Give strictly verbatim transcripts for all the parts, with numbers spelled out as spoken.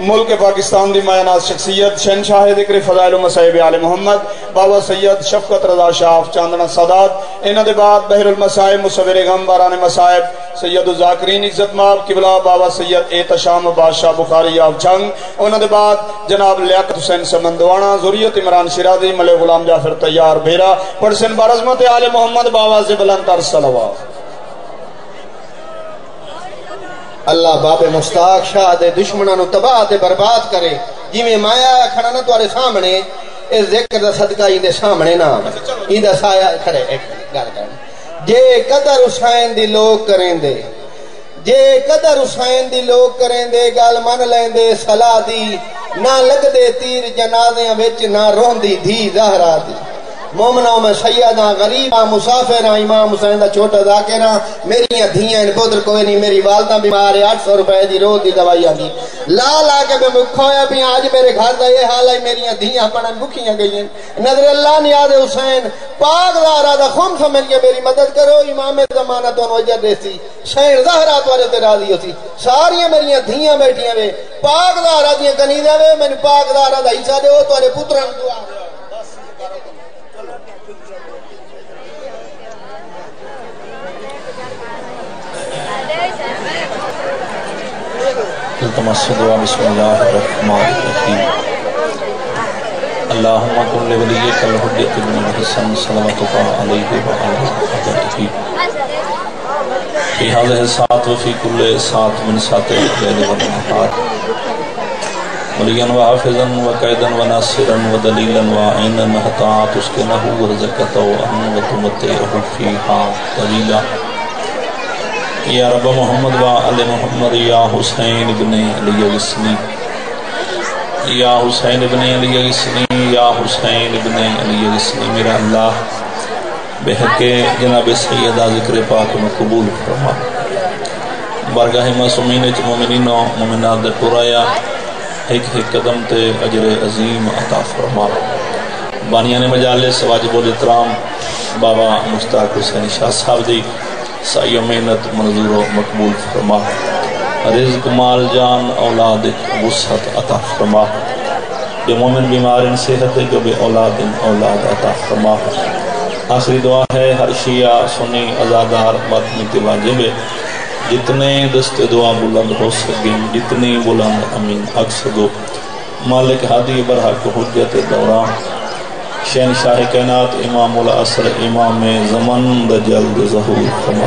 ملک پاکستان دی مایانات شخصیت شہنشاہ ذکر فضائل و مصائب آل محمد بابا سید شفقت رضا شاہ چاندنا سادات، انہاں دے بعد بحر المصائب مصور غم باران مصائب سید الذاکرین عزت ماب قبلہ بابا سید احتشام بادشاہ بخاری آف جنگ، انہاں دے بعد جناب لیاقت حسین سمندوانا، ذریت عمران شیرازی، ملک غلام جعفر طیار بھیرا، پڑسن بارزمت آل محمد بابا سے بلند تر صلوات۔ اللہ باب مستاق شاہ دے دشمنوں نو تباہ تے برباد کرے، جی میں مایا کھڑا نہ توارے سامنے اس ذکر دا صدقہ ہی دے سامنے نہ ہی دا سایہ کھڑے ایک گال کریں جے قدر حسین دی لوگ کریں دے، جے قدر حسین دی لوگ کریں دے گال من لیں دے صلاح دی، نہ لگ دے تیر جنازیاں وچ نہ رون دی دھی زہرا دی، مومنوں میں سیدہ غریبہ مسافرہ امام حسین دا چھوٹا ذاکرہ، میری دھیاں پتر کوئی نہیں، میری والدہ بیمار ہے، آٹھ سو روپے دی روز دی دوائی آگی لا لا کے میں مکھویا بھی آج میرے گھر دا یہ حال ہے، میری دھیاں پڑھن بکھیاں گئی ہیں، نظر اللہ نیاز حسین پاک زہرا دا خون سمجھ کے میری مدد کرو، امام زمانہ تو نوجر دیسی شہر زہرا توارے تے راضی ہوتی، ساریاں میری دھیاں بیٹھیاں وے پاک زہرا دیاں کنیدہ وے، میں پاک زہرا دا حصہ دے ہو توارے پتران دعا التمس دعا بسم اللہ الرحمن الرحیم اللہم کل ولیک الحجت بن الحسن صلواتک علیہ وعلی حضرتہ فی هذه الساعة وفی کل ساعة من ساعة الليل والنهار ولیا وحافظا وقیدا وناصرا ودلیلا وعینا حتی تسکنہ ورزقہ وتمتعہ فیہا طویلا یا رب محمد و آل محمد یا حسین ابن علی غسنی یا حسین ابن علی غسنی یا حسین ابن علی غسنی میرا اللہ بحق جناب سیدہ ذکر پاک میں قبول فرما، بارگاہ معصومین چ مومنین و مومنات دے پرایا ایک ایک قدم تے اجر عظیم عطا فرما، بانیان مجالس واجب الاحترام بابا مشتاق حسین شاہ صاحب دی سعی و محنت منظور و مقبول فرما، رزق مال جان اولاد وسعت عطا فرما، جو مومن بیمار ان صحت جو بے اولاد ان اولاد عطا فرما۔ آخری دعا ہے ہر شیعہ سنی ازادار ماتمیت واجب جتنے دست دعا بلند ہو سکیں، جتنی بلند امین حق سدو مالک ہادی برحق حجت دوران شہنشاہ کائنات امام العصر امام زمن دا جلد ظہور فرما،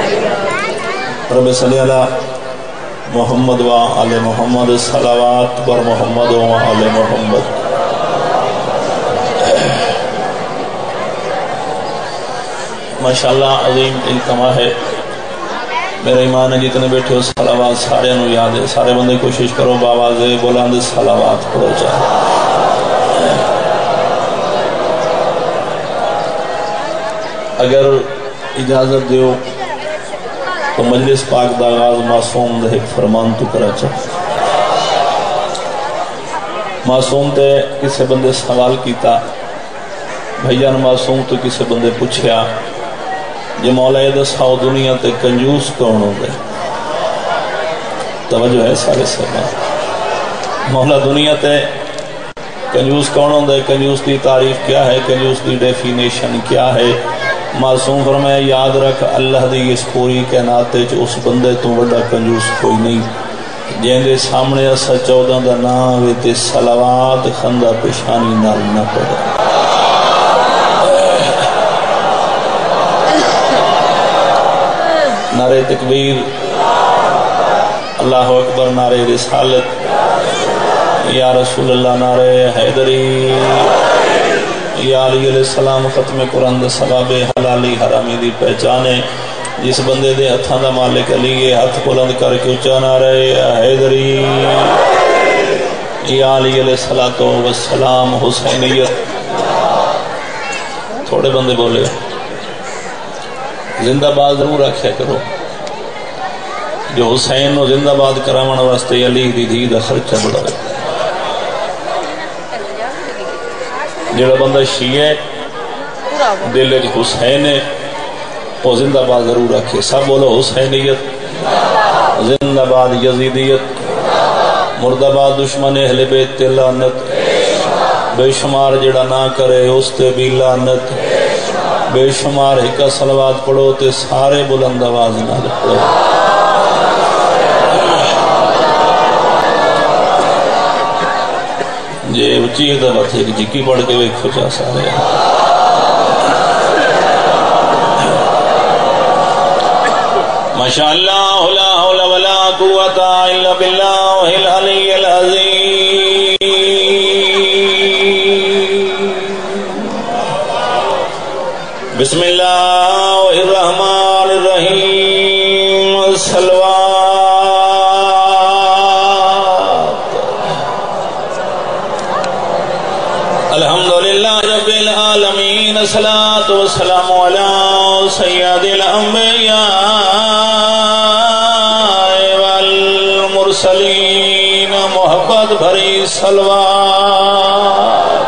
رب صلی اللہ محمد و آل محمد صلوات بر محمد و آل محمد۔ ماشاءاللہ عظیم التما ہے، میرا ایمان ہے جتنے بیٹھے ہو صلوات سارے انہوں یاد ہے، سارے بندے کوشش کرو باوازے بلند صلوات پڑھو جائے۔ اگر اجازت دیو تو مجلس پاک دا آغاز معصوم دے ایک فرمان تو کرا چاہتا، معصوم تے کسے بندے سوال کیتا، بھائیان معصوم تو کسے بندے پوچھیا جو مولا دساؤ دنیا تے کنجوس کون ہو گئے، توجہ ہے سارے سرمان، مولا دنیا تے کنجوس کون ہو گئے، کنجوس کی تعریف کیا ہے، کنجوس کی ڈیفینیشن کیا ہے؟ معصوم فرمایا یاد رکھ اللہ دی اس پوری کائنات وچ اس بندے تو بڑا کنجوس کوئی نہیں جن دے سامنے اسا چودہ دا نام وے تے صلوات خندہ پیشانی نال نہ پڑے۔ نعرہ تکبیر، اللہ اکبر، نعرہ رسالت، یا رسول اللہ، نعرہ حیدری، یا علیہ علیہ السلام، ختم قرآن دا ثواب حلالی حرامی دی پہچانے، جس بندے دے ہتھاں دا مالک علی ہے، ہتھ بلند کر کے اونچا نعرہ حیدری، یا علیہ علیہ السلام، حسینیت۔ تھوڑے بندے بولے زندہ باد ضرور رکھیا کرو، جو حسین نو زندہ باد کراون واسطے علی دی دھی دا خرچہ بڑھائے۔ جڑا بندہ شیعہ دل وچ حسین ہے وہ زندہ باد ضرور رکھے، سب بولو حسینیت، زندہ باد یزیدیت، مردباد دشمن اہل بیت تے لعنت بے شمار جڑا نہ کرے اس تے بھی لعنت بے شمار ایک صلوات پڑھو تے سارے بلند آواز نہ پڑھو جے اچھی ہے بات ہے کہ جکی پڑھ کے ایک کھچا سارے ماشاءاللہ لا حول ولا قوة الا باللہ العلی العظیم بسم اللہ الرحمن الرحیم الصلوات الحمدللہ رب العالمین الصلاة والسلام علی سید الانبیاء والمرسلین محبت بھری صلوات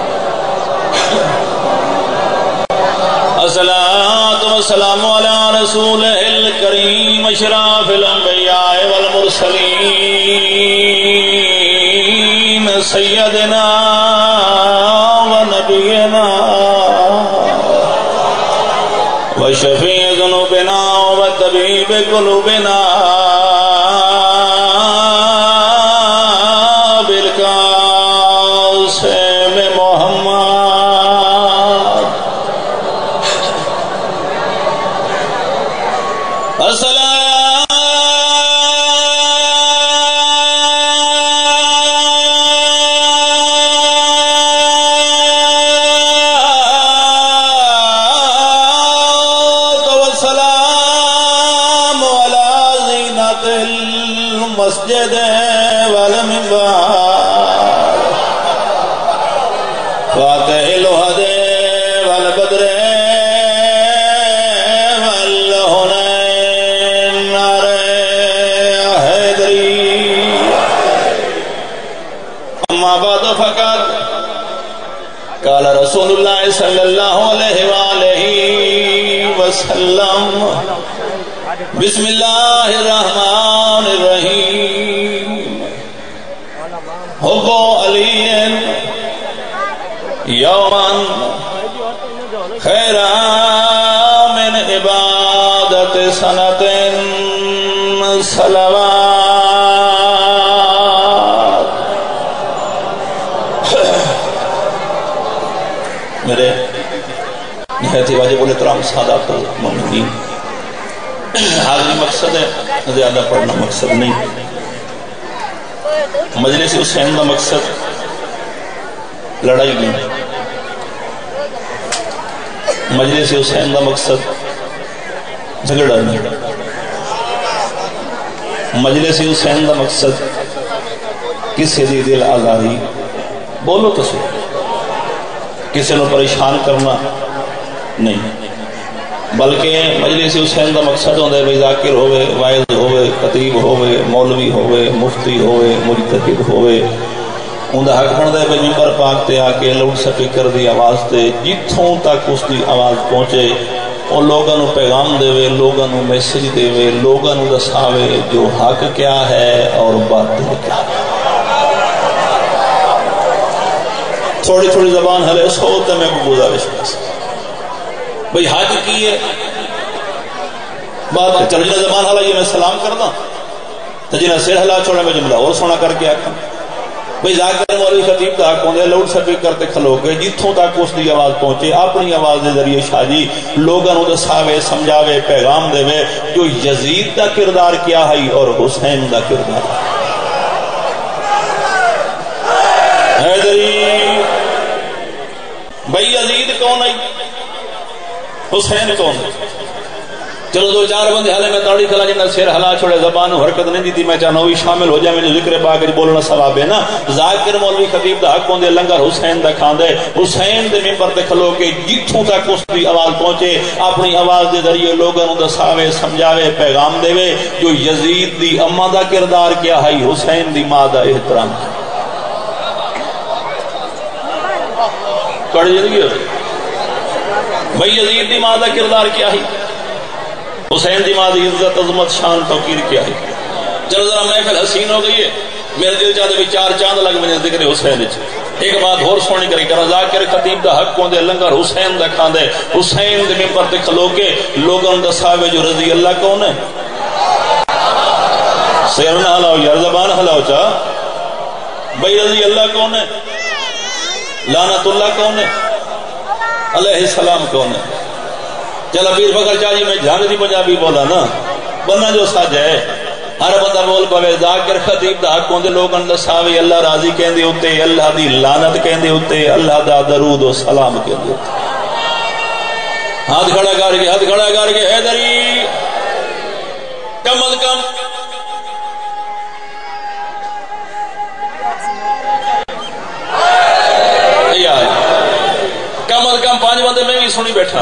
الصلاة والسلام علی رسول الکریم اشراف الانبیاء والمرسلین سیدنا ونبینا وشفیع ذنوبنا وطبیب قلوبنا بالقاسم محمد مسجد والمنبر فاتح الوحد والبدر والهنين نار حیدری اما بعد فقط قال رسول اللہ صلی اللہ علیہ وآلہ وسلم بسم اللہ الرحمن الرحیم حب علی یوماً خیرا من عبادت سنت صلوات میرے نہایت واجب الاحترام سادات المؤمنین حاضری مقصد ہے زیادہ پڑھنا مقصد نہیں مجلس حسین کا مقصد لڑائی نہیں مجلس حسین کا مقصد جھگڑا نہیں مجلس حسین کا مقصد کسی دی دل آزاری بولو تو صحیح کسی نے پریشان کرنا نہیں بلکہ مجلس حسین کا مقصد ہوتا ہے بھئی ذاکر ہوئے وائز ہوئے خطیب ہوئے مولوی ہوئے مفتی ہوئے مجتہد ہوئے اندھا حق بنتا ہے بھئی ممبر پاک تے آکے لاؤڈ سپیکر دی آواز تے جتھوں تک اس دی آواز پہنچے اور لوگوں پیغام دے وے لوگوں میسج دے وے لوگوں دساوے جو حق کیا ہے اور باطل کیا ہے تھوڑی تھوڑی زبان ہلے اس ہوتے میں کو گزارش کرس بھئی حج کی ہے بات چل جنہ زبان حالا یہ میں سلام کرنا تو جنہ سیر حلا چھوڑے میں جملہ اور سونا کر کے آکھا بھئی ذاکر مولوی خطیب تاک ہوندے لاؤڈ سپیکر کرتے کھلو گے جتھوں تک اس دی آواز پہنچے اپنی آواز دے ذریعے شاہجی لوگوں نے دساوے سمجھاوے پیغام دے وے جو یزید دا کردار کیا ہے اور حسین دا کردار حیدری بھئی یزید کون ہے حسین کون چلو دو چار بندے حالے میں تاڑی کھلا جنہ سیر حلا چھوڑے زبان حرکت نہیں دیتی میں چاہنا ہوئی شامل ہو جائے میں جو ذکر پاک بولنا ثواب ہے نا ذاکر مولوی خطیب دا حق ہوندے لنگر حسین دا کھاندے حسین دے ممبر تے کھلو کہ جتھوں تک اس دی آواز پہنچے اپنی آواز دے ذریعے لوگوں دساوے سمجھاوے پیغام دے وے جو یزید دی اماں دا کردار کیا ہے حسین دی ماں دا احترام کڑ جدگی ہو بھئی یزید دی ماں دا کردار کیا ہے حسین دی ماں دی عزت عظمت شان توقیر کیا ہے چلو ذرا محفل حسین ہو گئی ہے میرے دل چاہتے بھی چار چاند لگ بنے ذکر حسین چ ایک بات اور سونی کری کرا ذاکر خطیب دا حق کو دے لنگر حسین دا کھان دے حسین دے ممبر تے کھلو کے لوگوں دا صحابہ جو رضی اللہ کون ہے سیرنا ہلاؤ یار زبان ہلاؤ چاہ بھئی رضی اللہ کون ہے لعنت اللہ کون ہے علیہ السلام کون ہے چلا پیر فکر چاہ جی میں جھانگ دی پنجابی بولا نا بندہ جو ساج ہے ہر بندہ بول پوے ذاکر خطیب دا حق ہوندے لوگاں دا ساوی اللہ راضی کہندے ہوتے اللہ دی لعنت کہندے ہوتے اللہ دا درود و سلام کہندے ہوتے ہاتھ کھڑا کر کے ہاتھ کھڑا کر کے حیدری کم از کم کم از کم پانچ بندے میں بھی سنی بیٹھا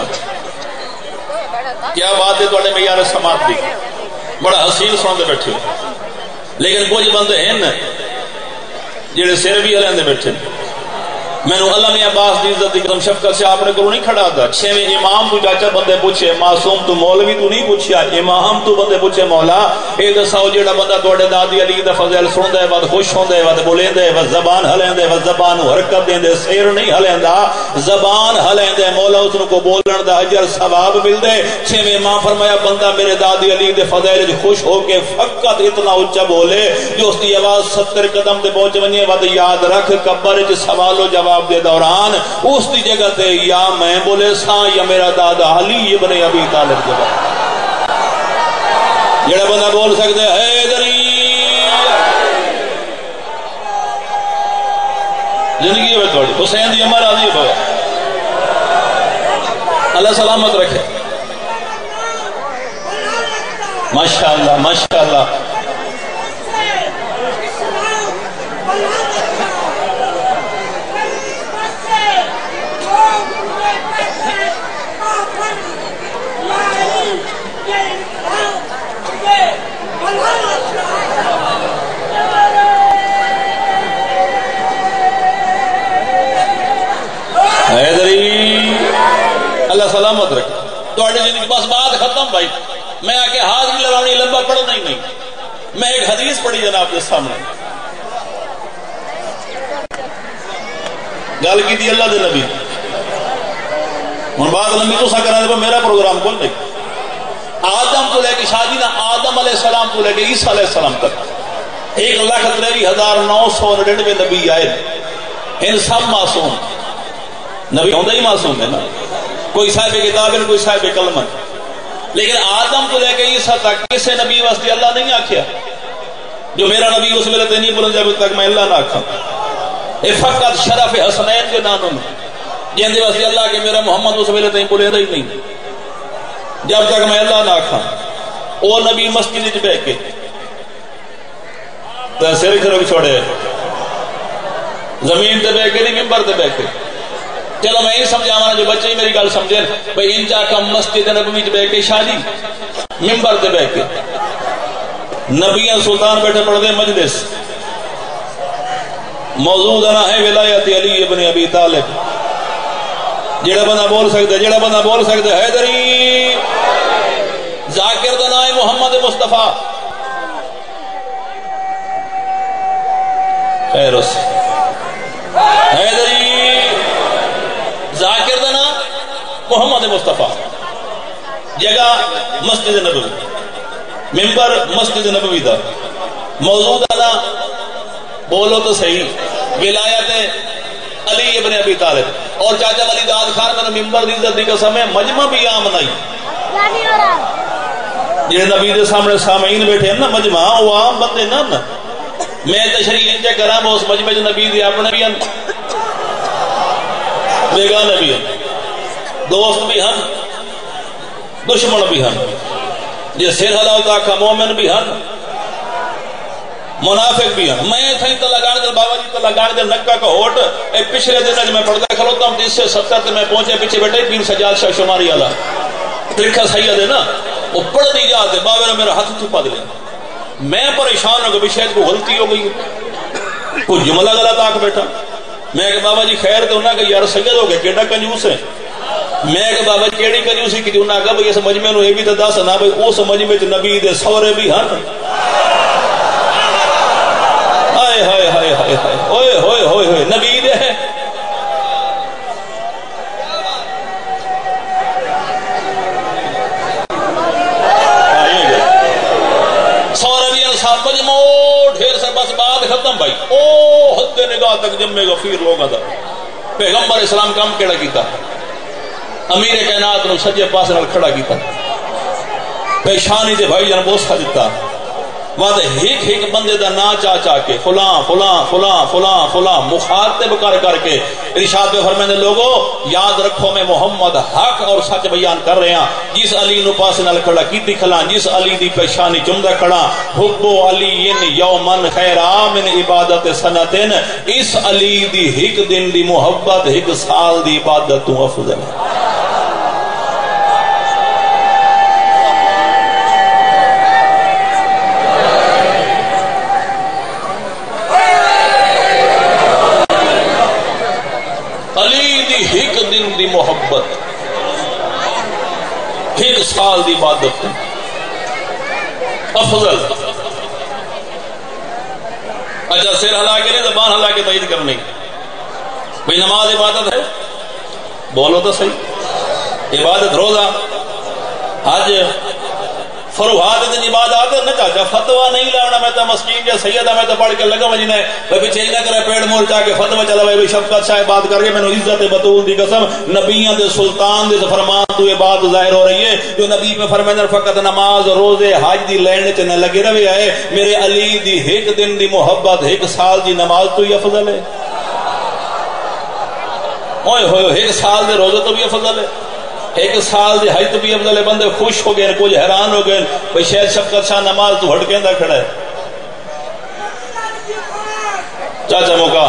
کیا بات ہے توڑے میں یار سماعت دی بڑا حسین سن دے بیٹھے لیکن کچھ بندے ہیں جڑے سر بھی ہلیں دے بیٹھے میں نے اللہ میاں عباس دی عزت دی قسم شفقت سے آپ نے کرو نہیں کھڑا تھا چھویں امام تو چاچا بندے پوچھے معصوم تو مولوی تو نہیں پوچھیا امام تو بندے پوچھے مولا اے دساؤ جڑا بندہ توڑے دادی علی دا فضل سن دے ود خوش ہون دے ود بولیں دے ود زبان ہلیں دے ود زبان حرکت دیں دے سیر نہیں ہلیں دا زبان ہلیں دے مولا اس کو بولن دا اجر ثواب مل دے چھویں امام فرمایا بندہ میرے دادی علی دے فضل خوش ہو کے فقط اتنا اونچا بولے جو اس کی آواز ستر قدم تے پہنچ ونجے ود یاد رکھ قبر وچ سوال و جواب دے دوران اس دی جگہ تے یا میں بولے سا یا میرا دادا علی ابن ابی طالب جگہ جڑا بندہ بول سکتے حیدری زندگی میں توڑی حسین دی امر آدھی بھائی اللہ سلامت رکھے ماشاءاللہ ماشاءاللہ اللہ سلامت رکھے تو بس بات ختم بھائی میں آکے ہاتھ بھی لگاؤں لمبا پڑھنا ہی نہیں میں ایک حدیث پڑھی جناب کے سامنے گل کی تھی اللہ دے نبی ہوں بات لمبی تو سا کرنے پر میرا پروگرام کون نہیں آدم تو لے کے شادی نہ آدم علیہ السلام تو لے کے عیسیٰ علیہ السلام تک ایک لاکھ تریوی ہزار نو سو نڑنوے نبی آئے ان سب معصوم نبی ہوندہ ہی معصوم ہے نا کوئی صاحب کتاب ہے کوئی صاحب کلمہ لیکن آدم کو لے کے عیسیٰ تک کسے نبی واسطے اللہ نہیں آکھیا جو میرا نبی اس ویلے تے نہیں بولن جب تک میں اللہ نہ آکھا اے فقط شرف حسنین کے نانوں میں جن دے واسطے اللہ کے میرا محمد اس ویلے تے بولے رہی نہیں جب تک میں اللہ نہ آکھا او نبی مسجد وچ بیٹھ کے تے سر کھڑو چھوڑے زمین تے بیٹھ کے نہیں ممبر تے بیٹھ کے چلو میں یہ سمجھاوانا جو بچے ہی میری گل سمجھیں بھئی انجا کا مسجد نبوی تے بیٹھ کے شادی ممبر تے بیٹھ کے نبیان سلطان بیٹھے پڑھ دے مجلس موضوع دنا ہے ولایت علی ابن ابی طالب جڑا بندہ بول سکتے جڑا بندہ بول سکتے حیدری ذاکر دنا ہے محمد مصطفیٰ خیر اس حیدری ذاکر دنا محمد مصطفیٰ جگہ مسجد نبوی ممبر مسجد نبوی دا موضوع دنا بولو تو صحیح ولایت علی ابن ابی طالب اور چاچا ولی داد خان میں ممبر دی عزت دی قسم ہے مجمع بھی عام نہیں جنہیں نبی دے سامنے سامعین بیٹھے ہیں نا مجمع وہ عام بندے نا نا میں تشریح انجا کرا با اس مجمع جو نبی دی اپنے بھی ہیں بیگانے بھی ہیں دوست بھی ہیں دشمن بھی ہیں جس سر حلاو تاکہ مومن بھی ہیں منافق بھی ہیں میں تھیں تو لگانے دل بابا جی تو لگانے دل نکہ کا ہوٹ ایک پچھلے دن اج میں پڑھتا کھلوتا ہوں جس سے ستر تے میں پہنچے پیچھے بیٹھے پیر سجاد شاہ شماری اللہ ترکھا سید ہے نا وہ پڑھ نہیں جاتے بابا نے میرا ہاتھ تھپا دلے میں پریشان ہوں کہ شاید کو غلطی ہو گئی کوئی جملہ غلط آکھ بیٹھا میں کہ بابا جی خیر تو انہاں کہ یار سید ہو گئے کیڑا کنجوس ہے میں کہ بابا جی کیڑی کنجوسی کی انہاں کہا بھئی سمجھ میں انہوں یہ بھی تو دس نا بھئی او سمجھ میں نبی دے سورے بھی ہن ختم بھائی او حد نگاہ تک جمع غفیر لوگا تھا پیغمبر اسلام کام کیڑا کیتا امیر کائنات نو سجے پاس نال کھڑا کیتا پیشانی دے بھائی جان بوسا دیتا وہاں ایک ایک بندے دا نا چاہ چاہ کے فلاں فلاں فلاں فلاں فلاں مخاطب کر کر کے ارشاد میں فرمانے لوگوں یاد رکھو میں محمد حق اور سچ بیان کر رہے ہیں جس علی نو پاس نال کھڑا کیتی کھلا جس علی دی پیشانی چمدہ کھڑا حب علی یومن خیر آمن عبادت سنتن اس علی دی ایک دن دی محبت ایک سال دی عبادت تو افضل ہے دی محبت ایک سال دی عبادت افضل اچھا سر ہلا کے نہیں زبان ہلا کے تائید کرنی بھئی نماز عبادت ہے بولو تو صحیح عبادت روزہ حج فروحات دن عبادات نہ چاچا فتوہ نہیں لانا میں تو مسکین یا سیدہ میں تو پڑھ کے لگا مجھنے بھئی پیچھے ہی نہ کرے پیڑ مور چاہ کے فتوہ چلا بھئی شفقت شاہ بات کر کے میں نے عزت بطول دی قسم نبیاں دے سلطان دے فرمان تو یہ بات ظاہر ہو رہی ہے جو نبی میں فرمائے فقط نماز روزے حج دی لینڈ چنے لگے روے آئے میرے علی دی ایک دن دی محبت ایک سال دی نماز تو یہ افضل ہے اوئے ہوئے ایک سال دے روزے تو بھی افضل ہے ایک سال دے حج تو بھی افضل ہے بندے خوش ہو گئے کچھ حیران ہو گئے بھئی شاید شفقت شاہ نماز تو ہٹ کے اندہ کھڑا ہے چاچا موقع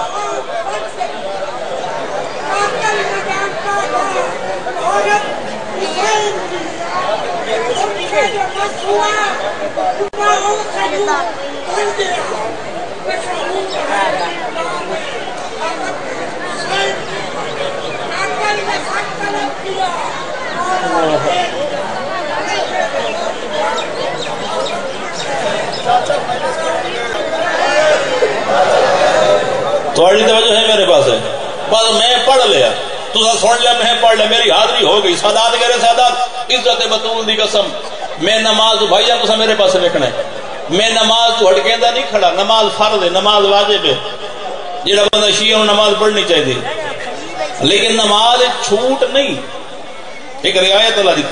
تھوڑی توجہ ہے میرے پاس ہے بس میں پڑھ لیا تو سن لیا میں پڑھ لیا میری حاضری ہو گئی سادات کہہ رہے سادات عزت بطول دی قسم میں نماز بھائیہ تو میرے پاس دیکھنا ہے میں نماز تو ہٹ کے اندر نہیں کھڑا نماز فرض ہے نماز واجب ہے جڑا بندہ شیعہ نماز پڑھنی چاہیے لیکن نماز چھوٹ نہیں ایک رعایت اللہ دیتی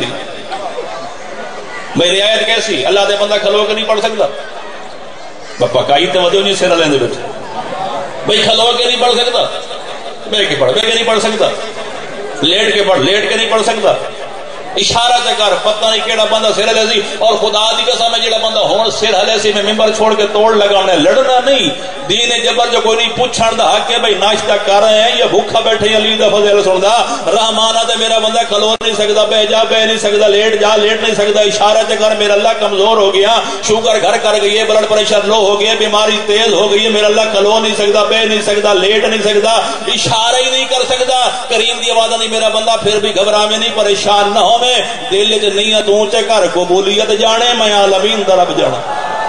میں رعایت کیسی اللہ دے بندہ کھلو کے نہیں پڑھ سکتا بپا کائی توجہ نہیں سیرہ لیندے بیٹھے بھئی کھلو کے نہیں پڑھ سکتا بے کے پڑھ بے کے نہیں پڑھ سکتا لیٹ کے پڑھ لیٹ کے نہیں پڑھ سکتا اشارہ چکر پتہ نہیں کیڑا بندہ سر ہلے سی اور خدا دی قسم ہے جڑا بندہ ہون سر ہلے سی میں ممبر چھوڑ کے توڑ لگانے لڑنا نہیں دین جبر جو کوئی نہیں پوچھن دا حق ہے بھئی ناشتہ کر رہے ہیں یا بھوکا بیٹھے علی دا فضل سن دا رحمانہ تے میرا بندہ کھلو نہیں سکتا بے جا بے نہیں سکتا لیٹ جا لیٹ نہیں سکتا اشارہ چکر میرا اللہ کمزور ہو گیا شوگر گھر کر گئی ہے بلڈ پریشر لو ہو گیا بیماری تیز ہو گئی ہے میرا اللہ کھلو نہیں سکتا بے نہیں سکتا لیٹ نہیں سکتا اشارہ ہی نہیں کر سکتا کریم دی آواز نہیں میرا بندہ پھر بھی گھبرا میں نہیں پریشان نہ ہو میں دل چ نہیں تو اونچے گھر قبولیت جانے میں عالمین درب جانا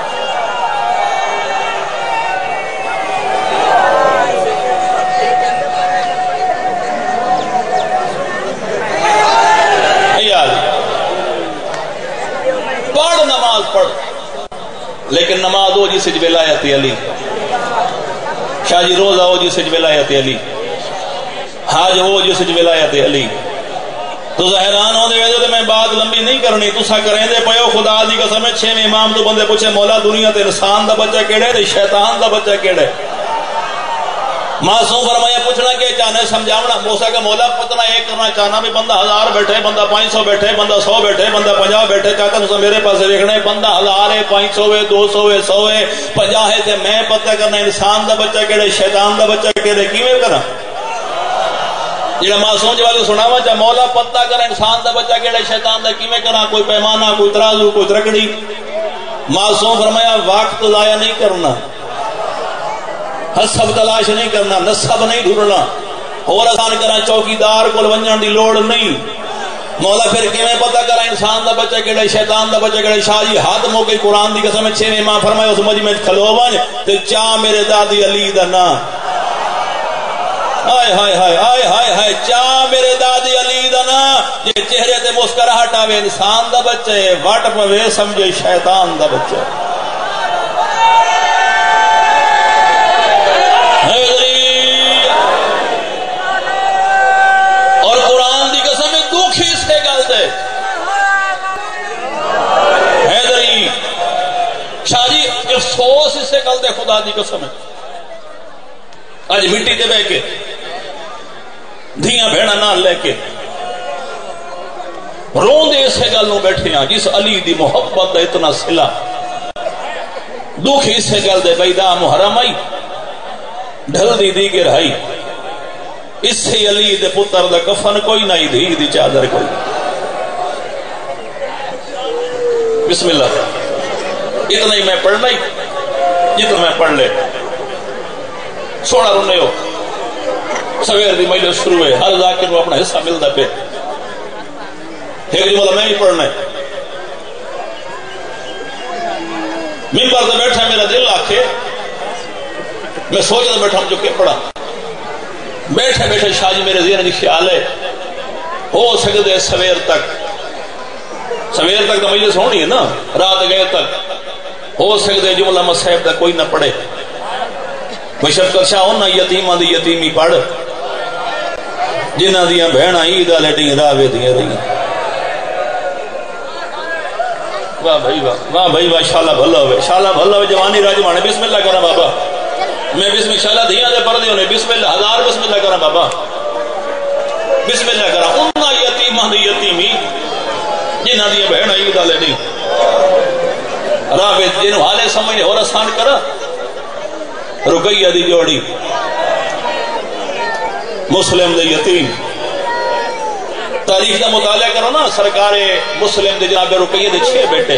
پڑھ نماز پڑھ لیکن نماز ہو جی سج ولایت علی شاہ جی روزہ ہو جی سج ولایت علی حاج ہو جی سج ولایت علی تو حیران ہو دے تو میں بات لمبی نہیں کرنی تو سا کریں دے پیو خدا دی قسم ہے چھے میں امام تو بندے پوچھے مولا دنیا تے انسان دا بچہ کیڑے تے شیطان دا بچہ کیڑے معصوم فرمایا پوچھنا کہ چاہنے سمجھاونا موسیٰ کہ مولا پتنا ایک کرنا چاہنا بھی بندہ ہزار بیٹھے بندہ پانچ سو بیٹھے بندہ سو بیٹھے بندہ پنجا بیٹھے چاہتا ہوں میرے پاس دیکھنے بندہ ہزار ہے پانچ سو ہے دو سو ہے سو ہے پنجا ہے تے میں پتہ کرنا انسان دا بچہ کیڑے شیطان دا بچہ کیڑے کیویں کرنا جڑا معصوم جواب سناوا چا مولا پتہ کر انسان دا بچہ کیڑے شیطان دا کیویں کرا کوئی پیمانہ کوئی ترازو کوئی ترکڑی معصوم فرمایا وقت ضائع نہیں کرنا حسب تلاش نہیں کرنا نسب نہیں ڈھونڈنا اور آسان کرنا چوکیدار کو ونجن دی لوڑ نہیں مولا پھر کیویں پتہ کرا انسان دا بچہ کیڑے شیطان دا بچہ کیڑے شاہ جی ہاتھ موقع قرآن دی قسم چھویں ماں فرمایا اس مجھ میں کھلو ون تے چا میرے دادی علی دا نا آئے ہائے ہائے آئے ہائے ہائے چا میرے دادی علی دا نا یہ چہرے تے مسکراہٹ آوے انسان دا بچہ ہے وٹ پوے سمجھے شیطان دا بچہ ہے خدا دی قسم ہے اج مٹی تے بہ کے دھیاں بہنا نال لے کے رون دے اسے گل نو بیٹھے ہیں جس علی دی محبت دا اتنا صلہ دکھ اسے گل دے بیدا محرم آئی ڈھل دی دی گر آئی اس سے علی دے پتر دا کفن کوئی نہ دی دی چادر کوئی. بسم اللہ اتنا ہی میں پڑھنا ہی جتنا میں پڑھ لے سونا رونے ہو سویر دی مجلس شروع ہے ہر ذاکر وہ اپنا حصہ ملتا پہ ایک جملہ میں ہی پڑھنا ہے ممبر سے بیٹھا میرا دل آکھے میں سوچتا بیٹھا ہوں جو کہ پڑھا بیٹھے بیٹھے شاہ جی میرے ذہن کی خیال ہے ہو سکتے سویر تک سویر تک تو مجلس ہونی ہے نا رات گئے تک ہو سکتے جملہ مصحف تک کوئی نہ پڑھے بشفقت شاہ ہونا یتیمہ دی یتیمی پڑھ جنہ دیاں بہنہ عیدہ لیٹیں راوے دیاں رہی واہ بھائی واہ واہ بھائی واہ شاءاللہ بھلا ہوئے شاءاللہ بھلا ہوئے جوانی راجمانے بسم اللہ کرنا بابا میں بسم شاءاللہ دیاں دے پردے ہونے بسم اللہ ہزار بسم اللہ کرنا بابا بسم اللہ کرنا انہا یتیمہ دی یتیمی جنہ دیاں بہنہ عیدہ لیٹیں راوے جنہوں حالے سمجھنے اور آسان کرا رقیہ دی جوڑی مسلم دے یتیم تاریخ دا مطالعہ کرو نا سرکار مسلم دے جناب رقیہ دے چھے بیٹے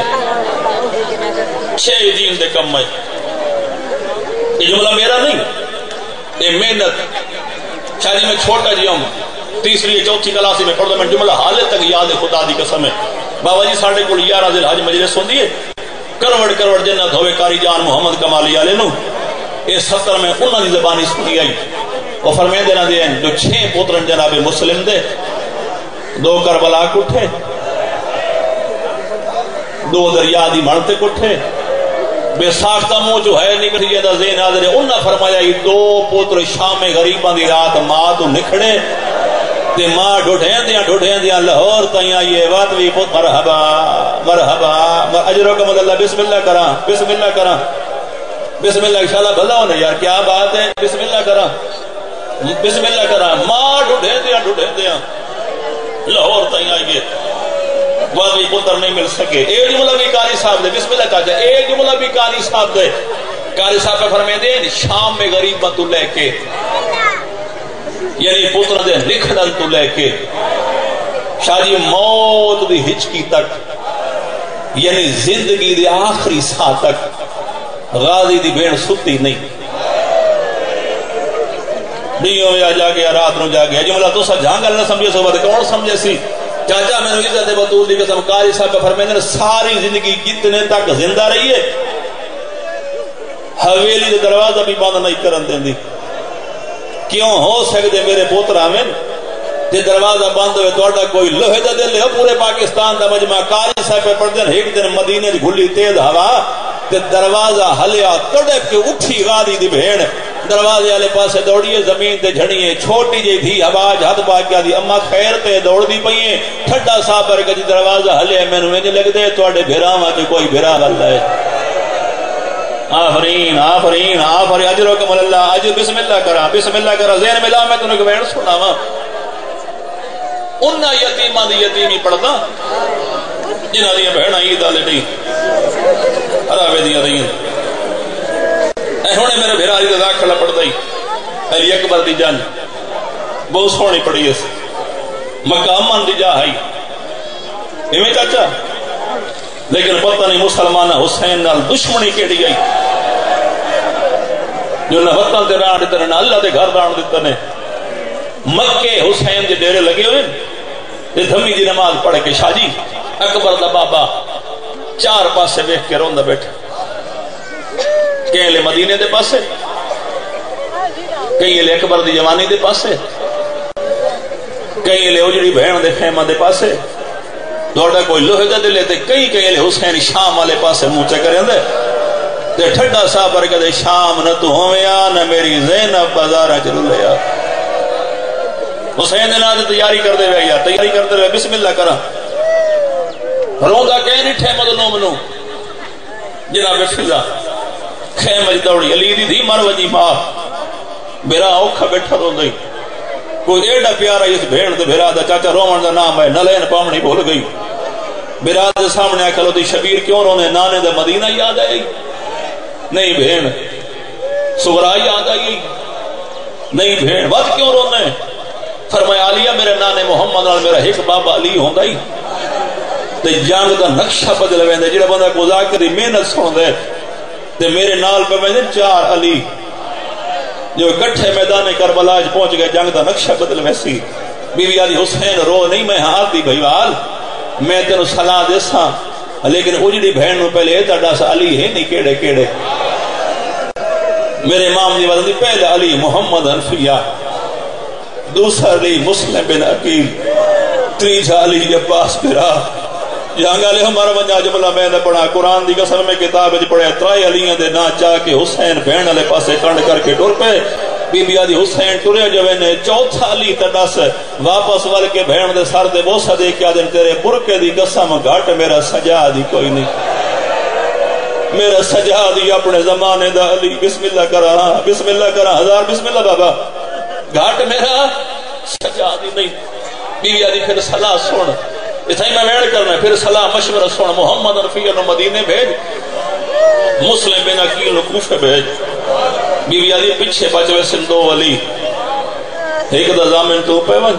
چھے جین دے کم میں یہ جملہ میرا نہیں یہ محنت شاید میں چھوٹا جی ہوں تیسری چوتھی کلاسی میں پڑھ دو میں جملہ حالے تک یاد خدا دی قسم ہے بابا جی ساڑھے کو یارہ ذی الحج مجلس ہوں دیئے کروڑ کروڑ جنت ہوئے کاری جان محمد کمالی آلے نو یہ ستر میں انہوں نے زبانی سنی آئی وہ فرمین دینا دے جو چھے پوترن جناب مسلم دے دو کربلا کٹھے دو دریا دی مرتے کٹھے بے ساختہ مو جو ہے نکڑی ہے دا زین آدھر انہوں فرمایا یہ دو پوتر شام غریبان دی رات ماں تو نکھڑے تے ماں ڈھوڑھیں دیاں ڈھوڑھیں دیاں لاہور تیاں یہ بات بھی پوت مرحبا مرحبا اجروں کا مدلہ بسم اللہ کران بسم اللہ کران بسم اللہ انشاءاللہ بھلا ہونے یار کیا بات ہے بسم اللہ کرا بسم اللہ کرا ماں ڈھوڑھیں دیاں ڈھوڑھیں دیاں لاہور تائیں آئیے واضح پتر نہیں مل سکے ایک جملہ بھی کاری صاحب دے بسم اللہ کہا جائے ایک جملہ بھی کاری صاحب دے کاری صاحب پہ فرمے دے شام میں غریب تو لے کے یعنی پتر دے نکھڑن تو لے کے شاہی موت دی ہچکی تک یعنی زندگی دے آخری سا تک غازی دی بین ستی نہیں دیوں میں جا گیا رات نو جا گیا جملہ تو سا جھانگل نہ سمجھے سو بات کون سمجھے سی چاچا میں نے عزت بطول دی قسم قاری صاحب کا فرمیدن ساری زندگی کتنے تک زندہ رہی ہے حویلی دے دروازہ بھی بند نہیں کرن دیں دی کیوں ہو سکتے میرے پوتر آمین تے دروازہ بند ہوئے توڑا کوئی لوہے دا دل ہے پورے پاکستان دا مجمع قاری صاحب پہ پڑھ دیں ایک دن مدینے گھلی تیز ہوا تے دروازہ ہلیا تڑپ کے اٹھی غادی دی بھیڑ دروازے والے پاسے دوڑیے زمین تے جھڑیے چھوٹی جی تھی آواز ہاتھ باقیا دی اما خیر تے دوڑ دی پئیے ٹھڈا صاحب پر کہ دروازہ ہلیا میں نے لگ دے تواڈے بھراواں تے کوئی بھرا ول ہے آفرین آفرین آفرین اجرکم اللہ اجر بسم اللہ کرا بسم اللہ کرا ذہن ملا میں تنوں کوئی سناواں انہاں یتیماں دی یتیمی پڑھدا جنہاں دی بہناں عید والے ڈی راوے دیاں رہی اے ہونے میرے بھیراری دا داخلہ پڑھ دائی علی اکبر دی جان بہت سونی پڑھی اس مکہ امن دی جا آئی ایمیں چاچا لیکن پتہ نہیں مسلمانہ حسین نال دشمنی کیڑی آئی جو نہ وطن تے راڑ دیتے نہ اللہ دے گھر راڑ دیتے نے مکہ حسین دے ڈیرے لگے ہوئے یہ دھمی دی نماز پڑھ کے شاہ جی اکبر دا بابا چار پاسے بیٹھ کے روندہ بیٹھے کہیں لے مدینے دے پاسے کہیں لے اکبر دی جوانی دے پاسے کہیں لے اجڑی بہن دے خیمہ دے پاسے دوڑا کوئی لوہے دا دے لیتے کہیں کہیں لے حسین شام والے پاسے موچے کریں دے تے ٹھڈا صاحب پر کہتے شام نہ تو ہوئے یا نہ میری زینب بازارہ چلو لیا حسین نے آدھے تیاری کر دے ہوئے یا تیاری کر دے ہوئے بسم اللہ کرا روندہ کہیں نہیں ٹھے مدنوں منوں جناب فضا خیمے دوڑی علی دی دی مر وجی ماں میرا اوکھا بیٹھا رو گئی کوئی ایڈا پیارا اس بھیڑ دے بھیرا دا چاچا رومن دا نام ہے نلین پامنی بھول گئی بھیرا دے سامنے آکھلو دی شبیر کیوں رونے نانے دے مدینہ یاد آئی نہیں بھیڑ سغرا یاد آئی نہیں بھیڑ وقت کیوں رونے فرمایا علیہ میرے نانے محمد اور میرا ایک بابا علی ہوں گئی تے جانگ دا نقشہ بدل ویندے جڑا بندہ گزاکری محنت سن دے تے میرے نال پہ ویندے چار علی جو کٹھے میدان کربلا پہنچ گئے جنگ دا نقشہ بدل ویسی بی بی علی حسین رو نہیں میں ہاں دی بھائیوال میں تینو صلاح دے سا لیکن اجڑی بہن نو پہلے اے تڑا سا علی ہے نہیں کیڑے کیڑے میرے امام دی وزن دی پہلے علی محمد حنفیہ دوسرا علی مسلم بن عقیل تیسرا علی عباس پھرا جہاں گالے ہمارا منجا جملہ میں نے پڑھا قرآن دی قسم میں کتاب وچ پڑھے ترائی علیاں دے نا چاہ کے حسین بہن والے پاسے کنڈ کر کے ٹر پے بی بی آدھی حسین ٹرے جو نے چوتھا علی تڈس واپس ول کے بہن دے سر دے بوسا دے کے آدھن تیرے برکے دی قسم گھٹ میرا سجا دی کوئی نہیں میرا سجا دی اپنے زمانے دا علی بسم اللہ کرا بسم اللہ کرا ہزار بسم اللہ بابا گھٹ میرا سجا دی نہیں بی بی آدھی پھر صلاح سن اتھائی میں ویڑ کرنا ہے پھر صلاح مشورہ سن محمد رفیع نو مدینے بھیج مسلم بن عقیل نو کوفے بھیج بی بی آدھی پیچھے بچوے سندو علی ایک دا زامن تو پیون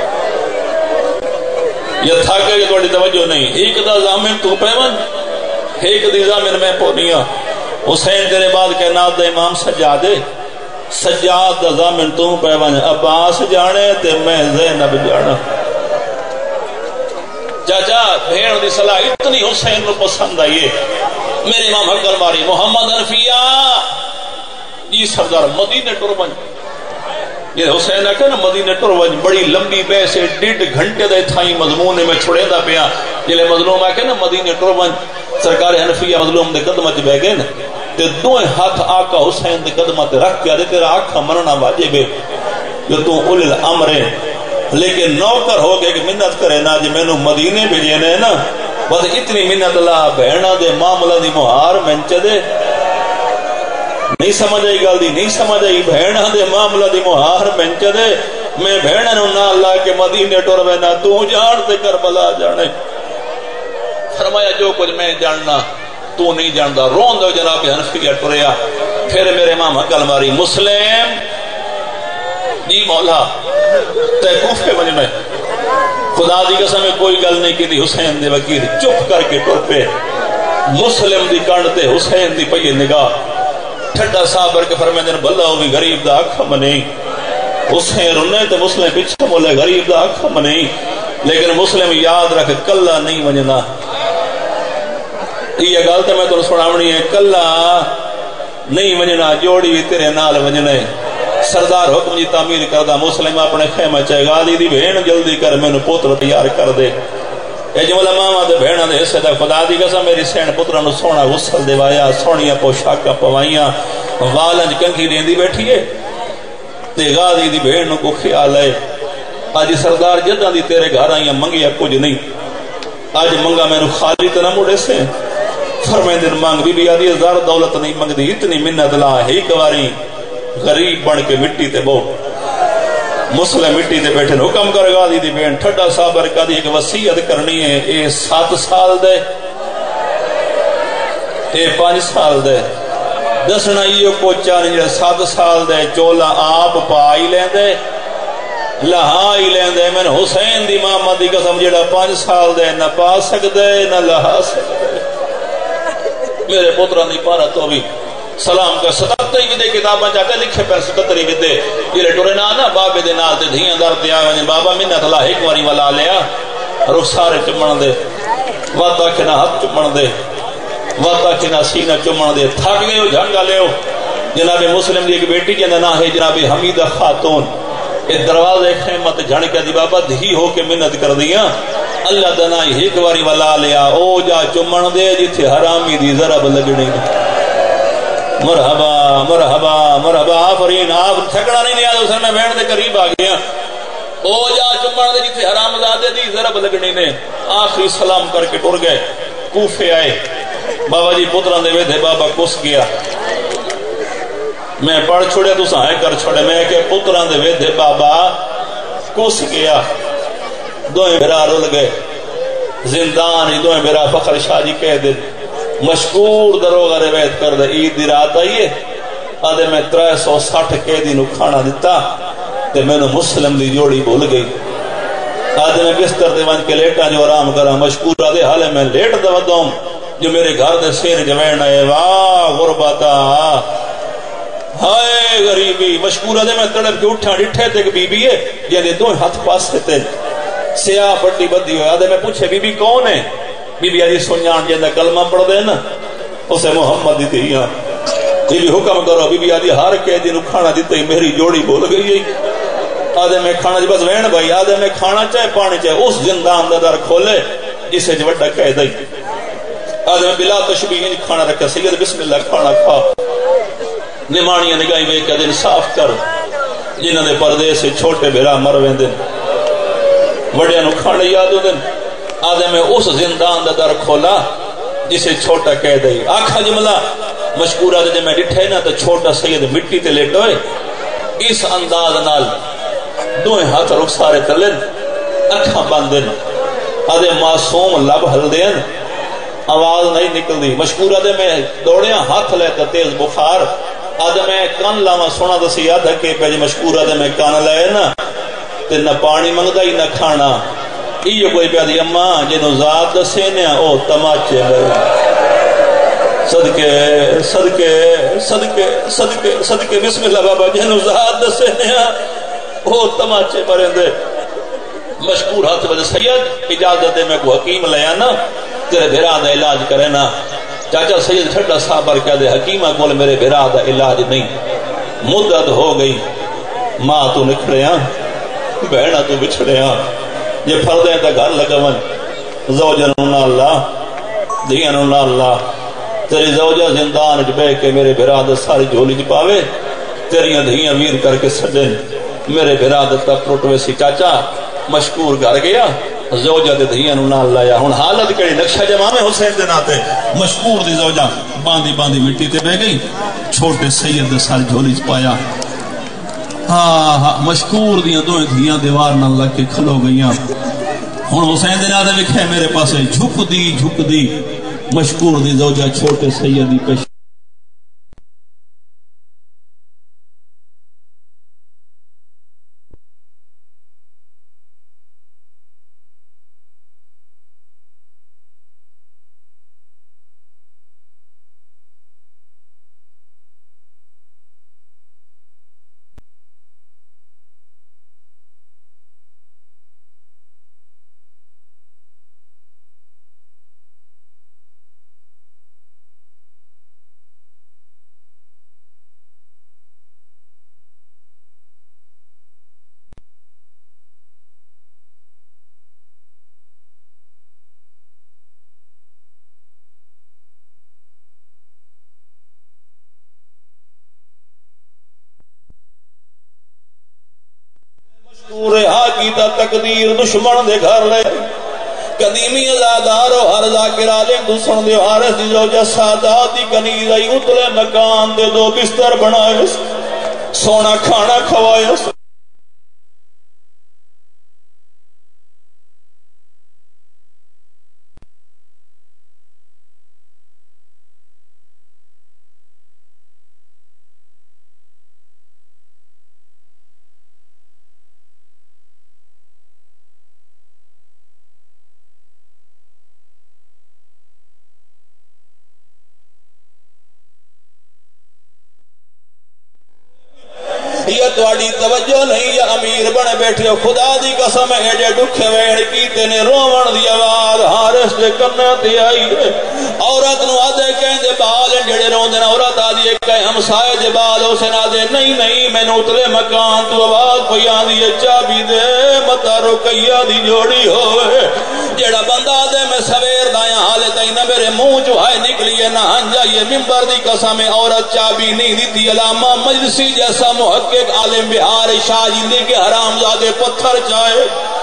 یہ تھا کہ یہ توڑی توجہ نہیں ایک دا زامن تو پیون ایک دی زامن میں پونیا حسین تیرے بعد کے نات دا امام سجادے سجاد دا زامن تو پیون عباس جانے تے میں زینب جانا چاچا بھیڑ دی صلاح اتنی حسین نو پسند آئیے میرے امام حق الماری محمد حنفیہ جی سردار مدینہ ٹرون یہ حسین ہے کہ نا مدینہ ٹرون بڑی لمبی بیسے ڈیڑھ گھنٹے دے تھائی مضمون میں چھوڑے دا پیا جلے مظلوم ہے کہ نا مدینہ ٹرون سرکار حنفیہ مظلوم دے قدمت بے گئے نا تے دوئے ہاتھ آقا حسین دے قدمت رکھ کیا دے تیرا آقا مرنا واجب ہے جو تو اولی الامر ہے لیکن نوکر ہو گئے کہ منت کرے نا جی میں نو مدینے بھیجینے نا بس اتنی منت اللہ بہنا دے معاملہ دی مہار منچ دے نہیں سمجھ آئی گل دی نہیں سمجھ آئی بہنا دے معاملہ دی مہار منچ دے میں بہنا نو نا اللہ کے مدینے ٹور بہنا تو جان دے کربلا جانے فرمایا جو کچھ میں جاننا تو نہیں جاندا رون دو جناب حنفیہ ٹوریا پھر میرے امام حق الماری مسلم جی مولا تے کوفے بننے خدا دی قسم میں کوئی گل نہیں کی دی حسین دے وکیل چپ کر کے ٹر پہ مسلم دی کانڈتے حسین دی پہیے نگاہ ٹھڈا صابر کے فرمائے دن بلہ ہوئی غریب دا آنکھ منے حسین رنے تے مسلم پچھے مولے غریب دا آنکھ منے لیکن مسلم یاد رکھ کلہ نہیں ونجنا یہ گالتا میں تو سناونی ہے کلہ نہیں ونجنا جوڑی تیرے نال ونجنے سردار حکم جی تعمیر کردہ مسلم اپنے خیمہ چاہے غالی دی بہن جلدی کر میں نے پوتر تیار کر دے اے جملہ ماما دے بہنہ دے حصے دا خدا دی قسم میری سین پترہ نو سونا غسل دے وایا سونیا پوشاکا پوائیاں والنج کنکھی دین دی بیٹھی ہے تے غالی دی بہن کو خیال ہے آج سردار جدہ دی تیرے گھر آئیاں منگیا کچھ نہیں آج منگا میں نے خالی تنہ موڑے سے فرمائے دن مانگ بی بی آدھی ہزار دولت نہیں مانگ دی اتنی منت لا ہی کواری غریب بن کے مٹی تے بو مسلم مٹی تے بیٹھے حکم کر گا دی دی بین ٹھڈا صابر کا دی ایک وسیعت کرنی ہے اے سات سال دے اے پانچ سال دے دسنا یہ کوچا نہیں سات سال دے چولا آپ پائی لیں دے لہائی لیں دے میں حسین دی ماما دی قسم جڑا پانچ سال دے نہ پا سکدے نہ لہا سکدے میرے پتران دی پارا تو بھی سلام کا ستتری ودے کتاباں جاتے لکھے پر ستتری ودے یہ لٹورے نانا بابے دے نال دے دھیاں در دیا بابا منت اللہ ایک واری والا لیا رخ سارے چمن دے واتا کنا ہاتھ چمن دے واتا کنا سینہ چمن دے تھاک گئے ہو جھنگا لے ہو جناب مسلم دی ایک بیٹی جنہ نہ ہے جناب حمیدہ خاتون یہ دروازے خیمت جھڑ کے دی بابا دھی ہو کے منت کر دیا اللہ دنائی ایک واری والا لیا او جا چمن دے جتھے حرامی دی ضرب لگنی مرحبا مرحبا مرحبا آفرین آپ تھکڑا نہیں لیا دوسرے میں بیٹھ دے قریب آ گیا او جا چمن دے جتھے حرام زادے دی ضرب لگنی نے آخری سلام کر کے ٹر گئے کوفے آئے بابا جی پتران دے ویدھے بابا کس گیا میں پڑھ چھوڑے تو سہائے کر چھوڑے میں کہ پتران دے ویدے بابا کس گیا دوئیں بھرا رول گئے زندان ہی دوئیں بھرا فخر شاہ جی کہہ دے مشکور دروگا روایت کر دے عید دی رات آئیے آدھے میں ترہ سو ساٹھ قیدی نو کھانا دیتا تے میں نے مسلم دی جوڑی بھول گئی آدھے میں بستر دے ون کے لیٹا جو آرام کرا مشکور آدھے حالے میں لیٹ دو دوم جو میرے گھر دے سیر جوین آئے واہ غربتا ہائے غریبی مشکور آدھے میں تڑپ کے اٹھا ڈٹھے تے کہ بی بی ہے یعنی دو ہاتھ پاس تے سیاہ بڑی بدی ہوئے آدھے میں پوچھے بی بی کون ہے بی بی آدھی سنیان جیندہ کلمہ پڑھ دے نا اسے محمد دیتی ہاں بی بی حکم کرو بی بی آدھی ہار قیدی نو کھانا دیتے ہی میری جوڑی بول گئی ہے آدھے میں کھانا جی بس وین بھائی آدھے میں کھانا چاہے پانی چاہے اس زندان دا در کھولے جسے جوڑا کہہ دائی آدھے میں بلا تشبیہ انج کھانا رکھا سید بسم اللہ کھانا کھا نمانیاں نگاہیں بے کہ دن صاف کر جنہوں نے پردے سے چھوٹے بھیرا مروین دن وڑیاں نو کھانا یاد ہو دن آدھے میں اس زندان دا در کھولا جسے چھوٹا کہہ دائی آکھا جملہ مشکور آدھے جب میں ڈٹھے نا تو چھوٹا سید مٹی تے لیٹ ہوئے اس انداز نال دوئیں ہاتھ رخ سارے تلن اکھاں باندن آدھے معصوم لب ہل دین آواز نہیں نکل دی مشکور آدھے میں دوڑیاں ہاتھ لیتا تیز بخار آدھے میں کان لاما سونا دسی یاد ہے کہ پہلے مشکور آدھے میں کان لائے نا تے نہ پانی منگدا ہی نہ کھانا یہ کوئی پیادی اماں جنہوں ذات دسے نیا او تماچے گئے صدقے صدقے صدقے صدقے صدقے بسم اللہ بابا جنہوں ذات دسے نیا او تماچے مریں دے مشکور ہاتھ بجے سید اجازت دے میں کو حکیم لے آنا تیرے بھیرا دا علاج کرے نا چاچا سید ٹھٹا صاحب کہہ دے حکیمہ کول میرے بھیرا دا علاج نہیں مدت ہو گئی ماں تو نکھڑے ہاں بہنا تو بچھڑے ہاں یہ پھردیں تا گھر لگا من زوجہ نہ اللہ دھیاں نہ اللہ تیری زوجہ زندان جبے کے میرے بھیرا دا ساری جھولی جپاوے تیریاں دھیاں ویر کر کے سجن میرے بھیرا دا تک روٹوے سی چاچا مشکور گھر گیا زوجہ دے دھیاں نہ اللہ یا ہون حالت کڑی نقشہ جمع میں حسین دے ناتے مشکور دی زوجہ باندی باندی مٹی تے بے گئی چھوٹے سید دے ساری جھولی جپایا ہاں ہاں مشکور دیاں دوئیں دھیاں دیوار نہ لگ کے کھلو گئیاں ہون حسین دے ناتے لکھے میرے پاسے جھک دی جھک دی مشکور دی زوجہ چھوٹے سید دی پیش کیتا تقدیر دشمن دے گھر لے قدیمی ازادارو ہر ذاکر عالم تو سن دے حارس دی زوجہ سادات دی کنیز آئی اتلے مکان دے دو بستر بنائے سونا کھانا کھوائے تواڈی توجہ نہیں یا امیر بنے بیٹھے ہو خدا دی قسم ہے جے دکھے ویڑ کیتے نے روون دی آواز حارس دے کرنے تے آئی ہے عورت نو آدھے کہیں دے بال جڑے رون دے عورت آدھی کہیں ہمسائے دے بال اسے نہ دے نہیں نہیں میں نے اتلے مکان تو آواز پیان دی چابی دے متا رکیہ دی جوڑی ہوئے جیڑا بندہ دے میں سویر دائیاں حالت ہے نہ میرے منہ چوہائے نکلیے نہ ہنجائیے ممبر دی قسم عورت چابی نہیں دیتی علامہ مجلسی جیسا محقق عالم بہار شاہ جی لے کے حرام زادے پتھر چاہے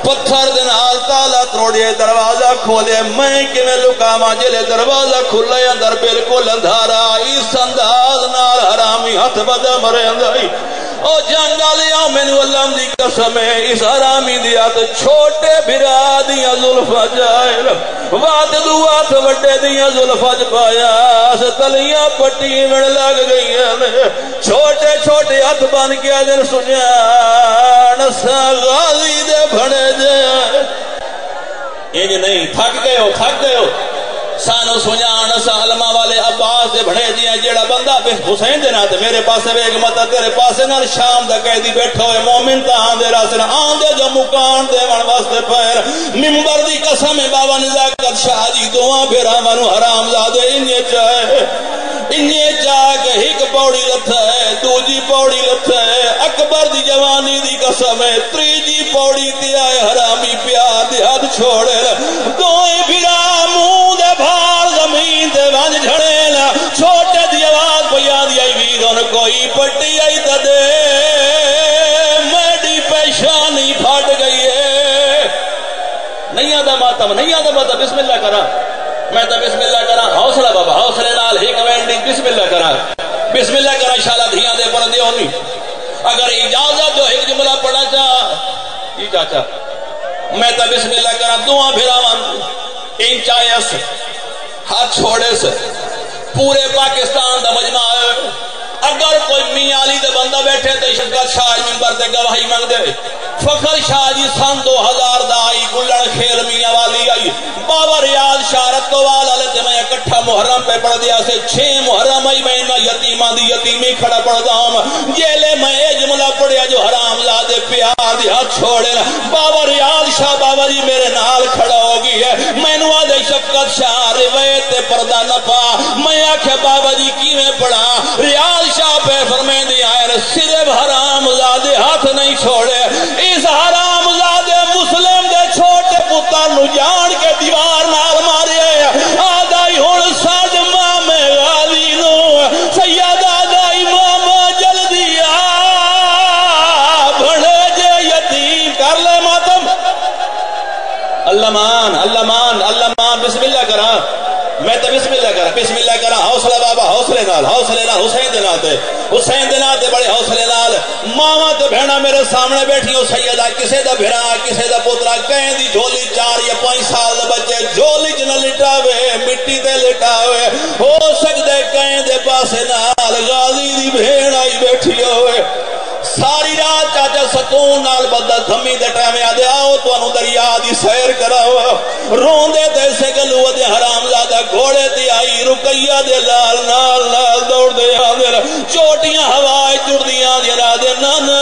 پتھر دنال تالا تروڑے دروازہ کھولے میں کہ میں لکاما جلے دروازہ کھلے اندر بالکل اندھارا اس انداز نال حرامی ہاتھ بدا مرے اندائی او جنگالیاں میں نے اللہ دی قسم ہے اس حرامی دیا تو چھوٹے بھرا دیا ظلفہ جائے وات دوات وڈے دیا ظلفہ پایا ستلیاں پٹی میں لگ گئی ہیں چھوٹے چھوٹے ہاتھ بن کے دن سنیا نسا غازی دے بھڑے دے یہ نہیں تھک گئے ہو تھک گئے ہو سانو سنیا نسا علمہ والے عباس دے بھڑے دیا جیڑا بندہ حسین دے ناتے میرے پاسے بیگ مطا تیرے پاسے نال شام دا قیدی بیٹھا ہوئے مومن تا آن دے راسے آن دے جو مکان دے من واسطے پیر ممبر دی قسم بابا نزاکت شاہ جی دعا پھرا منو حرام زادے انہیں چاہے انہیں چاہ کہ ایک پوڑی لتھا ہے دو جی پوڑی لتھا ہے اکبر دی جوانی دی قسم ہے تری جی پوڑی دیا ہے حرامی پیار دی حد چھوڑے دوئیں پھرا موں دے بھار زمین دے وانج جھڑے لا چھوٹے دی آواز بیان دی آئی ویرون کوئی پٹی آئی تا دے میڈی پیشانی پھاٹ گئی ہے نہیں آدھا ماتم نہیں آدھا ماتم بسم اللہ کرا میں تو بسم اللہ کرا حوصلہ بابا حوصلے نال ہی کمینڈنگ بسم اللہ کرا بسم اللہ کرا انشاءاللہ دھیاں دے پر دے ہونی اگر اجازت جو ایک جملہ پڑھا چاہ یہ چاچا میں تو بسم اللہ کرا دعا بھراوان ان چاہیس ہاتھ چھوڑے سے پورے پاکستان دا مجمع ہے اگر کوئی میاں علی دے بندہ بیٹھے تو شفقت شاہ منبر دے گواہی مانگ دے فخر شاہ جی سن دو ہزار دا آئی گلڑ خیر میاں والی آئی بابا ریاض شارت تو والا لیتے میں اکٹھا محرم پہ پڑھ دیا سے چھ محرم آئی میں انہا یتیمہ دی یتیمی کھڑا پڑھ دا ہوں جیلے میں ایک جملہ پڑھیا جو حرام زادے پیار دی ہاتھ چھوڑے نا بابا ریاض شاہ بابا جی میرے نال کھڑا ہوگی ہے میں نوہ دے شفقت شاہ رویت پردہ نہ پا میں آکھے بابا جی کی میں پڑھا ریاض شاہ پہ فرمین دی آئے صرف حرام زادے ہاتھ نہیں چھوڑے اس حرام زادے مسلم دے چھوٹے پتر نو جان کے دیوار نال مارے آدھائی ہون ساڑھ مام غالی نو سید آدھائی مام جلدی آ بھڑے جے یتیم کر لے ماتم اللہ مان اللہ مان اللہ مان بسم اللہ کرا میں تو بسم اللہ کرا بسم اللہ کرا حوصلہ بابا حوصلے نال حوصلے نال حسین دے ناتے حسین دے ناتے بڑے حوصلے نال ماما تے بہنا میرے سامنے بیٹھی ہو سیدہ کسے دا بھرا کسے دا پوترا کہیں دی جھولی چار یا پانچ سال دے بچے جھولی جنہ لٹاوے مٹی تے لٹاوے ہو سکتے کہیں دے پاسے نال غازی دی بھیڑ آئی بیٹھی ہوئے ساری رات چاچا سکون نال بدل دھمی دے ٹائم آدھے آؤ تو انہوں دریا دی سیر کراؤ رون دے تے سے گلو دے حرام زادہ گھوڑے تے آئی رکیہ دے لال نال نال دوڑ دے آدھے چوٹیاں ہوائے چڑ دیاں دے آدھے نانا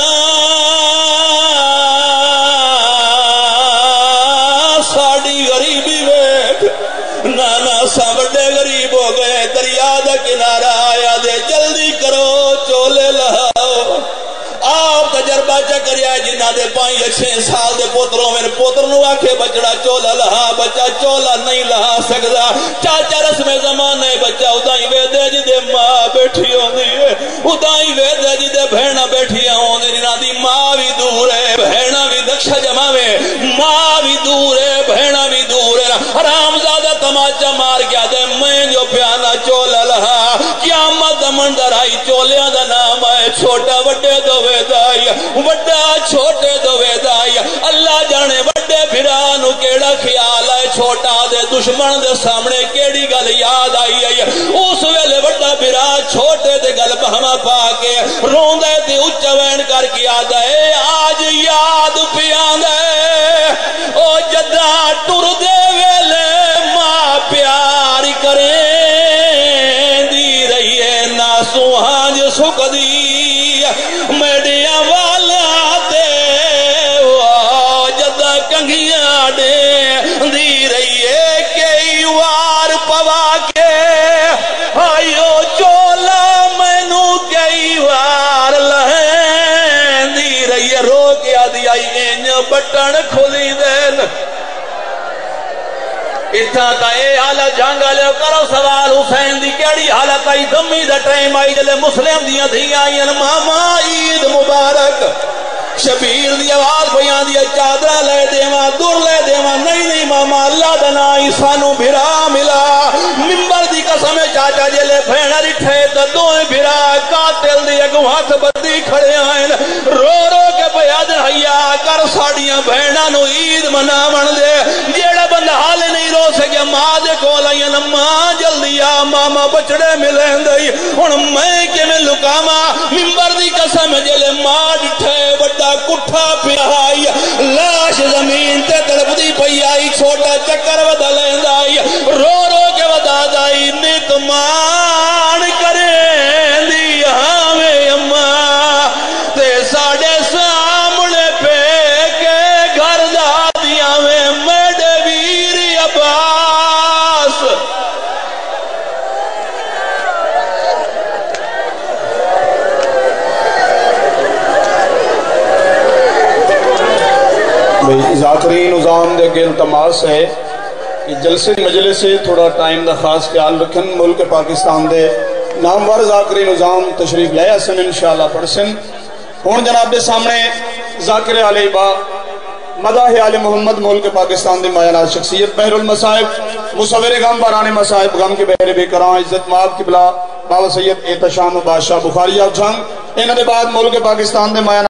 ساڑی غریبی بیٹھ نانا سا بڑے غریب ہو گئے دریا دا کنارہ آیا دے جلدی کرو چولے لہاؤ آپ تجربہ چکریا ہے جنہ دے پائیں اچھے سال دے پوتروں میں پوتر نو آکھے بچڑا چولا لہا بچہ چولا نہیں لہا سکتا چاچا رسم زمانے بچہ ادائی ویدے جی دے ماں بیٹھی ہوں دی ادائی ویدے جی دے بھیڑا بیٹھی ہوں دی نہ دی ماں بھی دور ہے بھیڑا بھی دکشا جمع میں ماں بھی دور ہے بھیڑا بھی دور ہے حرام زادہ تماچا مار کیا دے میں جو پیانا چولا لہا قیامت مندر آئی چولیاں دا نام آئے چھوٹا وڈے دو ویدائی وڈا چھوٹے دو ویدائی اللہ جانے وڈے بھرانو کیڑا خیال ہے چھوٹا دے دشمن دے سامنے کیڑی گل یاد آئی ہے اس ویلے وڈا بھرا چھوٹے دے گل بہما پاکے رون دے دے اچھا وین کر کے یاد ہے آج یاد پیان دے او جدہ ٹر دے ویلے ماں پیاری کریں دی رہی ہے ناسو ہانج سکھ دی میڈیا والا دے جدہ کنگیاں دے دی رہی ہے کئی وار پوا کے آئیو چولا مینو کئی وار لہیں دی رہی ہے رو کے آدھی آئی انج بٹن کھلی دین اتھا کا اے حالت جانگا لے کرو سوال حسین دی کیڑی حالت آئی دمی دا ٹائم آئی جلے مسلم دیاں دھی آئین ماما عید مبارک شبیر دی آواز بیان دیا چادرہ لے دیواں دور لے دیواں نہیں نہیں ماما اللہ دنا سانو بھرا ملا ممبر دی قسم چاچا جلے بھینا رٹھے تو دوئے بھرا قاتل دی اگو ہاتھ بدی کھڑے آئیں رو رو کے بیادن حیاء کر ساڑیاں بھینا نو عید منا من دے جیڑا بندہ حالے نہیں رو سکے ماں دے کول آئیں ماں جلدی آ ماما بچڑے ملیں دئی ہن میں کہ میں لکاما ممبر دی قسم جلے ماں ڈٹھے بڑا کٹھا پیائی لاش زمین تے تڑپ دی پئی آئی چھوٹا چکر ودا لیند آئی رو رو کے ودا دائی نکمان کریں دی ہمیں اماں تے ساڑے سامنے پہ کے گھر دادیاں میں میڈے ویر عباس ذاکرین نظام دے گل تماس ہے کہ جلسے مجلس سے تھوڑا ٹائم دا خاص خیال رکھن ملک پاکستان دے نامور ذاکرین نظام تشریف لے آسن انشاءاللہ پڑھسن ہون جناب دے سامنے ذاکر علی با مداح علی محمد ملک پاکستان دے مایانات شخصیت بحر المصائب مصور غم باران مصائب غم کے بحر بے کران عزت ماب قبلہ بابا سید احتشام بادشاہ بخاری آف جھنگ انہوں نے بعد ملک پاکستان دے مایانات